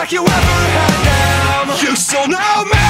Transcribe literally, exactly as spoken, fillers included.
like you ever had them. You still know me.